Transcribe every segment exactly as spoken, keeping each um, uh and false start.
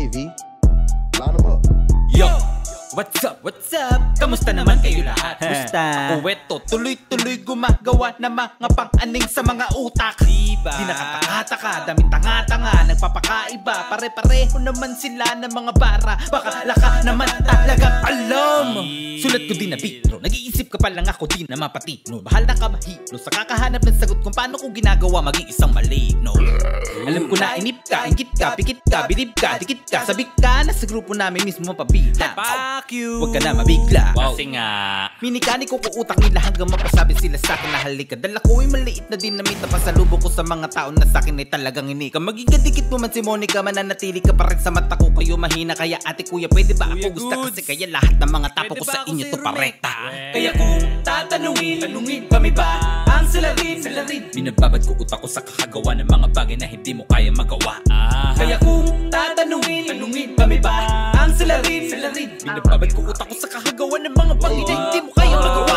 V, line them up. Yo! What's up? What's up? Kamusta naman kayo lahat? Musta? Ako eto, tuloy-tuloy gumagawa ng mga pang-aning sa mga utak. Diba? Di nakataka-taka, daming tanga-tanga, nagpapakaiba. Pare-pareho naman sila ng mga bara. Baka laka naman talagang alam. Sulat ko din na bitro, nag-iisip ka pa lang ako din na mapatino. Bahala ka mahilo sa kakahanap ng sagot kung paano ko ginagawa maging isang maligno. Alam ko na inip ka, ingit ka, pikit ka, bilib ka, dikit ka, sabik ka na sa grupo namin mismo mapabila. Fuck you! Huwag ka na mabigla. Wow. Kasi nga Minikani ko kuutak nila hanggang mapasabi sila sa akin na halika. Dala ko ay maliit na dinamita pa sa lubo ko sa mga tao na sa akin ay talagang inika. Magigidikit mo man si Monica, mananatili ka pa rin sa mata ko. Kayo mahina kaya ate kuya, pwede ba ako gusta? Kasi kaya lahat ng mga tapo ko sa inyo to parekta. Kaya kung tatanungin, tanungin kami ba ang salarin, salarin. Binababad ko utak ko sa kakagawa ng mga bagay na hindi mo kaya magawa. Kaya kung tatanungin, tanungin kami ba ang salarin, salarin. Binababad ko utak ko sa kakagawa ng mga bagay na hindi mo kaya magawa.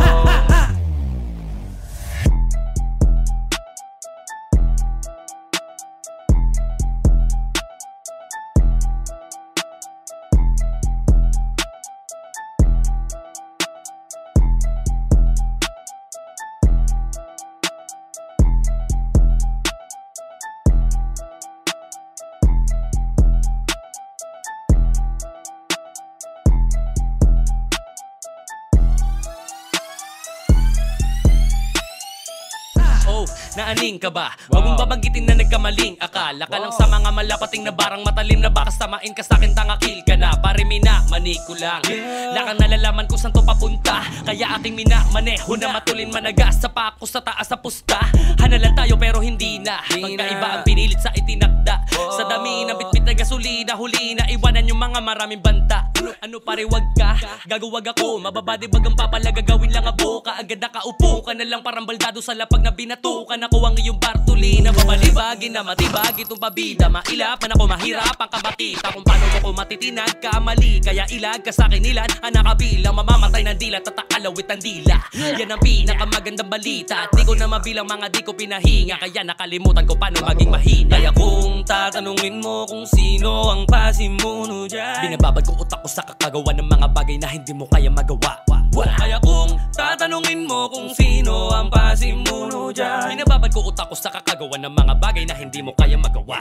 Oh, naaning ka ba? Wag mong babanggitin na nagkamaling akala ka lang sa mga malapating na barang matalim na baka samain ka sa'kin tangakil ka na. Pare mina, maniko lang. Lakang nalalaman kung saan to papunta. Kaya aking mina, maneho na matulin managas sa pako sa taas sa pusta. Hanalan tayo pero hindi na. Pagkaiba ang pinilit sa itinakda. Sa dami ng bitbit na gasolina, huli na iwanan yung mga maraming banta. Ano pare wag ka, gagawag ako. Mababadibag ang papalaga, gawin lang abo. Kaagad nakaupo ka na lang parang baldado sa lapag na binatukan ako ang iyong bartulina. Pabalibagin na matibag itong pabida. Mailapan ako mahirap ang kabatita kung paano mo ko matitinag ka mali. Kaya ilag ka sa'kin ilan ang nakabilang mamamatay ng dila tatakalawit ang dila. Yan ang pinakamagandang balita. At di ko na mabilang mga di ko pinahinga. Kaya nakalimutan ko paano maging mahina. Kaya kung tatanungin mo kung sino ang pasimuno dyan, binababad ko utak ko sa kakagawa ng mga bagay na hindi mo kaya magawa. Kaya kung tatanungin mo kung sino ang pasimuno dyan, binababad ko utak ko sa kakagawa ng mga bagay na hindi mo kaya magawa.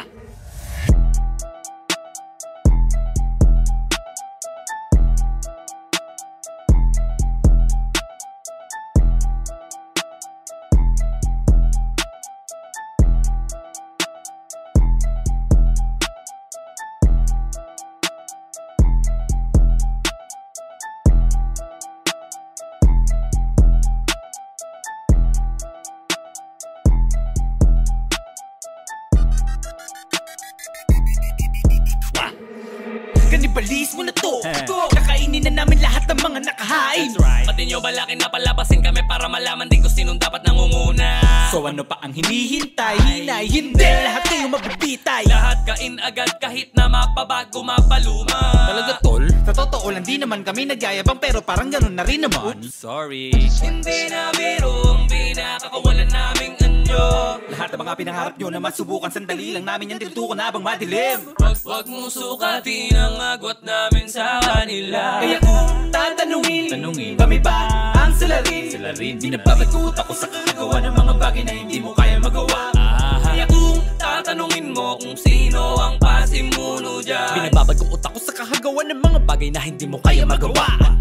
Kanibalis mo na to. Kakainin na namin lahat ng mga nakahain. Right. Pati nyo balakin na palabasin kami para malaman din kung sinong dapat nangunguna. So ano pa ang hinihintay? Hinay, hindi, lahat kayo mabibitay. Lahat kain agad kahit na mapabago mapaluma. Talaga tol? Sa totoo lang di naman kami nagyayabang pero parang ganun na rin naman. Oops, sorry. Hindi na biro ang pinakakawalan naming anyo. Lahat ng mga pinangarap nyo na masubukan, sandali lang namin yan tinutukan na habang madilim. Wag, wag mo sukatin ang agwat namin sa kanila. Kaya kung tatanungin, tanungin kami ba ang salarin, salarin. Binababad ko utak ko sa kakagawa ng mga bagay na hindi mo kaya magawa. Kaya kung tatanungin mo kung sino ang pasimuno dyan, binababad ko utak ko sa kakagawa ng mga bagay na hindi mo kaya magawa.